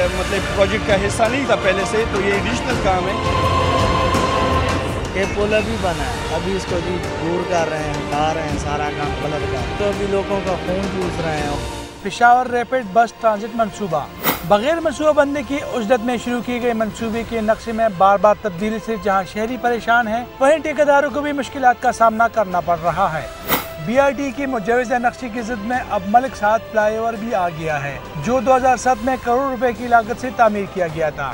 मतलब प्रोजेक्ट का हिस्सा नहीं था पहले से, तो ये एडिशनल काम है। ये पुल अभी बना है, अभी इसको जी दूर कर रहे हैं, हटा रहे हैं, सारा काम गलत कर, तो अभी लोगों का खून चूस रहे हैं। पेशावर रैपिड बस ट्रांजिट मंसूबा बगैर मंसूबा बनने की उजदत में शुरू की गई मंसूबे के नक्शे में बार बार तब्दीली से जहां शहरी परेशान हैं, वहीं ठेकेदारों को भी मुश्किलात का सामना करना पड़ रहा है। BRT की मुजवज़ा नक्शे की जिद में अब मलिक साद फ्लाईओवर भी आ गया है, जो 2007 में करोड़ रुपए की लागत से तामीर किया गया था।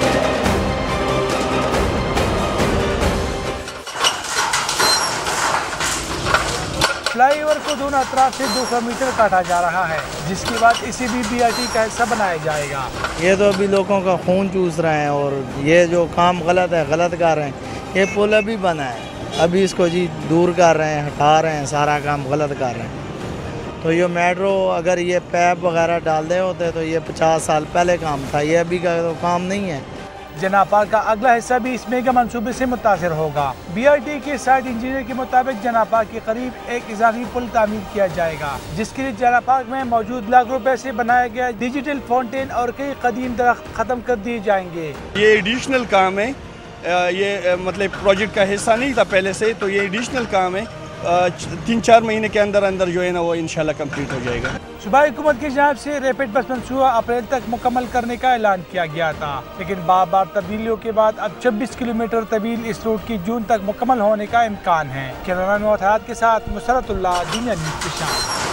फ्लाईओवर को दोनों अतराफ से 200 मीटर काटा जा रहा है, जिसके बाद इसे भी BRT का हिस्सा बनाया जाएगा। ये तो अभी लोगों का खून चूस रहे हैं और ये जो काम गलत है गलत कर रहे हैं। ये पुल अभी बना है, अभी इसको जी दूर कर रहे हैं, हटा रहे हैं, सारा काम गलत कर रहे हैं। तो ये मेट्रो अगर ये पैप वगैरह डाल दे होते तो ये 50 साल पहले काम था, ये अभी का तो काम नहीं है। जनापार का अगला हिस्सा भी इस मेगा मंसूबे से मुतासिर होगा। BRT के साइट इंजीनियर के मुताबिक जनापार के करीब एक इजाफी पुल तामीर किया जाएगा, जिसके लिए जनापार में मौजूद लाख रुपए से बनाया गया डिजिटल फाउंटेन और कई कदीम दरख्त खत्म कर दिए जाएंगे। ये एडिशनल काम है, ये मतलब प्रोजेक्ट का हिस्सा नहीं था पहले से, तो ये एडिशनल काम है। 3-4 महीने के अंदर अंदर जो है ना वो इंशाल्लाह कंप्लीट हो जाएगा। सूबाई हुकूमत की जानिब से रैपिड बस मंसूबा अप्रैल तक मुकम्मल करने का ऐलान किया गया था, लेकिन बार बार तब्दीलियों के बाद अब 26 किलोमीटर तवील इस रूट की जून तक मुकम्मल होने का इम्कान है। कैमरामैन के साथ मुसरतुल्लाह, दुनिया न्यूज़ पेशावर।